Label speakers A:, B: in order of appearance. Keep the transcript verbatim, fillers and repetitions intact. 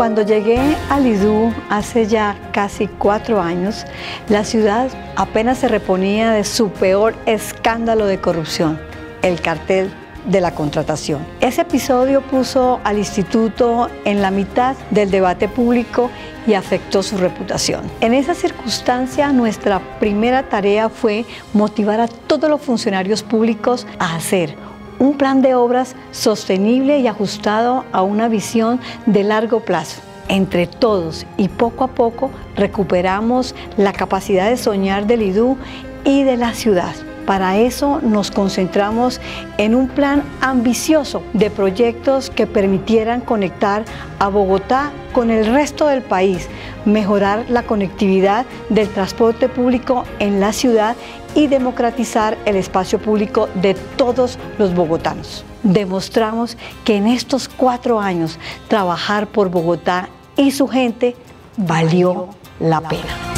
A: Cuando llegué a Lidú hace ya casi cuatro años, la ciudad apenas se reponía de su peor escándalo de corrupción, el cartel de la contratación. Ese episodio puso al instituto en la mitad del debate público y afectó su reputación. En esa circunstancia, nuestra primera tarea fue motivar a todos los funcionarios públicos a hacer un plan de obras sostenible y ajustado a una visión de largo plazo. Entre todos y poco a poco recuperamos la capacidad de soñar de Lidú y de la ciudad. Para eso nos concentramos en un plan ambicioso de proyectos que permitieran conectar a Bogotá con el resto del país, mejorar la conectividad del transporte público en la ciudad y democratizar el espacio público de todos los bogotanos. Demostramos que en estos cuatro años trabajar por Bogotá y su gente valió la pena.